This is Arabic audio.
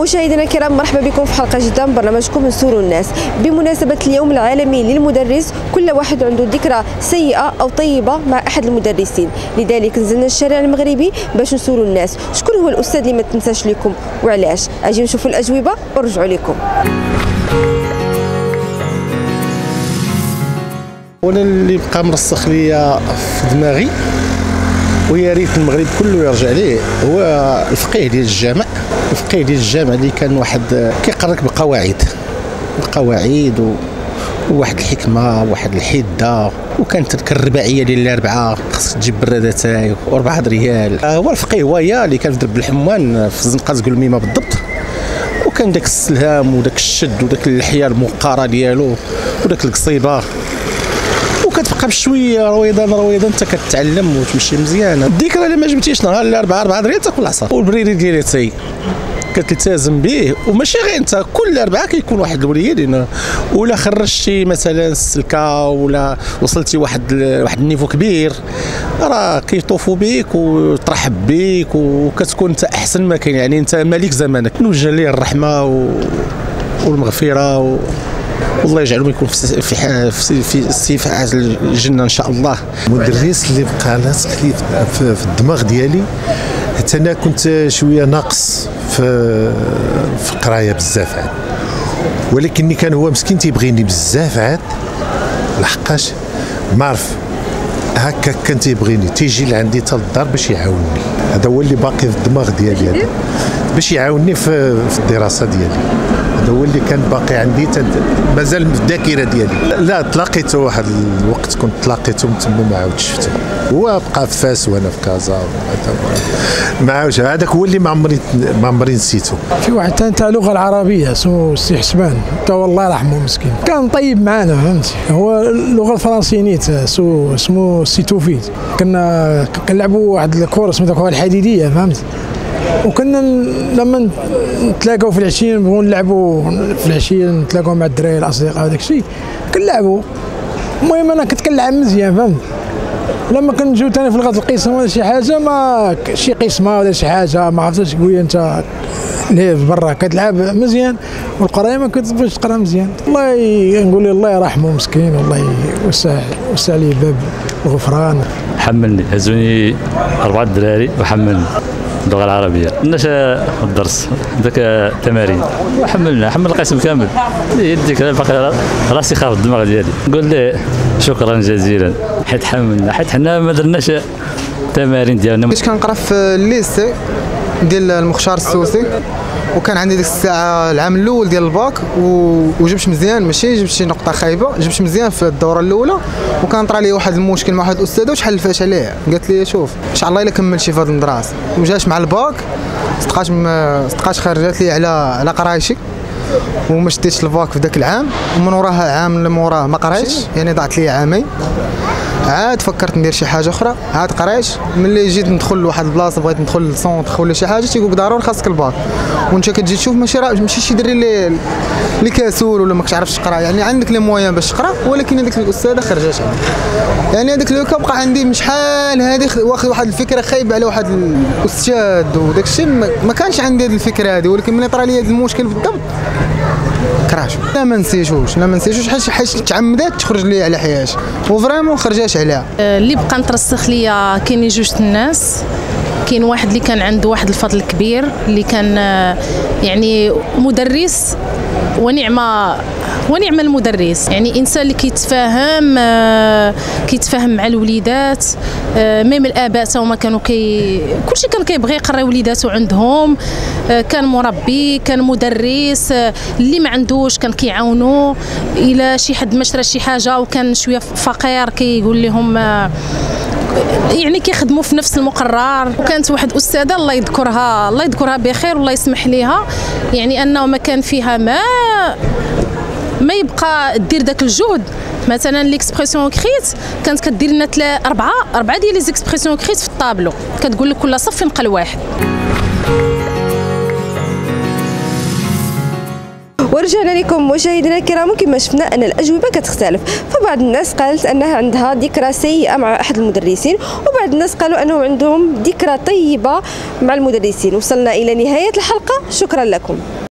مشاهدينا الكرام، مرحبا بكم في حلقه جديده من برنامجكم نسولوا الناس. بمناسبه اليوم العالمي للمدرس، كل واحد عنده ذكرى سيئه او طيبه مع احد المدرسين، لذلك نزلنا الشارع المغربي باش نسولوا الناس شكون هو الاستاذ اللي ما تنساش لكم وعلاش. اجي نشوفوا الاجوبه ونرجعوا لكم. وانا اللي بقى مرسخ ليا في دماغي ويا ريت المغرب كله يرجع ليه هو الفقيه ديال الجامع. الفقيه ديال الجامع اللي كان واحد كيقرك بقواعد وواحد الحكمه وواحد الحده، وكانت تلك الرباعيه ديال الاربعه خاصك تجيب برادتاي و4 ريال. هو الفقيه هو اللي كان في درب الحمان في زنقه قلميمه بالضبط، وكان داك السلهام وداك الشد وداك اللحيه الموقره ديالو وداك القصيبه، وكتبقى بشويه رويضان انت كتعلم وتمشي مزيان. الذكرى اللي ما جبتيش نهار الاربعاء 4 دريال تاكل العصا، والبريري ديالي تاي كتلتزم به. وماشي غير انت، كل اربعاء كيكون واحد الوليد ولا خرجتي مثلا السلكه ولا وصلتي واحد النيفو كبير راه كيطوفوا بك وترحب بك وكتكون انت احسن ما كاين، يعني انت ملك زمانك. نوجه ليه الرحمه والمغفره والله يجعلهم يكون في سفاح الجنه ان شاء الله. المدرس اللي بقى لاصق لي في الدماغ ديالي، حتى انا كنت شويه ناقص في القرايه بزاف عاد، ولكن كان هو مسكين تيبغيني بزاف عاد، لحقاش ما عرف هكا كان تيبغيني تيجي لعندي حتى للدار باش يعاونني. هذا هو اللي باقي في الدماغ ديالي، هذا باش يعاونني في الدراسه ديالي. هذا هو اللي كان باقي عندي مازال في الذاكره ديالي. لا تلاقيته واحد الوقت، كنت تلاقيته من تما ما عاودش شفته. هو بقى في فاس وانا في كازا ما عاودش. هذاك هو اللي ما عمري نسيته. في واحد ثاني تاع اللغه العربيه اسمه السي حسبان، تا والله يرحمه مسكين، كان طيب معنا فهمتي. هو اللغه الفرنسيه نيت اسمه السي توفيق. كنا كنلعبوا واحد الكره سميتها الحديديه فهمتي، وكنا لما نتلاقاو في العشيه نبغوا نلعبوا في العشيه، نتلاقاو مع الدراري الاصدقاء وداك الشيء كنلعبوا. المهم انا كنت كنلعب مزيان فهمت. لما كنجيو ثاني في لغه القسم ولا شي حاجه، ما شي قسمه ولا شي حاجه ما عرفتش قويه انت ليه برا كتلعب مزيان، والقرايه ما كتبغيش تقرا مزيان. الله نقول له الله يرحمه مسكين، والله يوسع ليه باب الغفران. حملني هزوني 4 دراري وحملني اللغه العربيه، الناس الدرس ذاك التمارين وحملنا، حمل القسم كامل. يديك باقي راسي خاف الدماغ ديالي. نقول له شكرا جزيلا حيت حملنا، حيت حنا ما درناش التمارين ديالنا. كنت كنقرا في الليسي ديال المختار السوسي، وكان عندي ديك الساعه العام الاول ديال الباك وجبت مزيان، ماشي جبت شي نقطه خايبه، جبت مزيان في الدوره الاولى. وكان طرا لي واحد المشكل مع واحد الاستاذه وتحلفات عليه، قالت لي شوف ان شاء الله الا كملتي في هذه المدرسه. وجاش مع الباك صدقاش خرجت لي على قرايشي، وما شديتش الباك في ذاك العام، ومن وراها عام اللي موراه ما قريتش، يعني ضاعت لي عامين. عاد فكرت ندير شي حاجه اخرى، عاد قريت. ملي جيت ندخل لواحد البلاصه، بغيت ندخل للسونطر ولا شي حاجه، تيقولك ضروري خاصك الباك. وانت كتجي تشوف ماشي شي دري اللي كاسول ولا ما كتعرفش تقرا، يعني عندك لي مويان باش تقرا، ولكن هذيك الاستاذه خرجت يعني هذاك لو كبقى عندي من شحال هذه واخد واحد الفكره خايبه على واحد الاستاذ وداك الشيء. ما كانش عندي هذه الفكره هذه، ولكن ملي طرا لي هذا المشكل بالضبط كراشو. لا ما نسيتوش حيت تعمدات تخرج لي على حياتي وفريمون خرجات عليها. اللي بقى نترسخ ليا كاين جوج الناس. كاين واحد اللي كان عنده واحد الفضل كبير، اللي كان يعني مدرس ونعم المدرس، يعني انسان اللي كيتفاهم مع الوليدات. ميم الاباء تا هما كانوا كلشي كان كيبغي يقري وليداتو عندهم. كان مربي، كان مدرس، اللي ما عندوش كان كيعاونوه. الى شي حد ما شرا شي حاجه وكان شويه فقير كيقول لهم يعني كيخدموا في نفس المقرر. وكانت واحد استاذه الله يذكرها بخير والله يسمح ليها، يعني انه ما كان فيها ما يبقى دير داك الجهد. مثلا ليكسبرسيون كريت كانت كدير لنا 4 ديال لي زيكسبرسيون كريت في الطابلو، كتقول لك كل صف ينقل واحد. ورجعنا لكم مشاهدينا الكرام. كما شفنا ان الاجوبه كتختلف، فبعض الناس قالت انها عندها ذكرى سيئه مع احد المدرسين، وبعض الناس قالوا انهم عندهم ذكرى طيبه مع المدرسين. وصلنا الى نهايه الحلقه، شكرا لكم.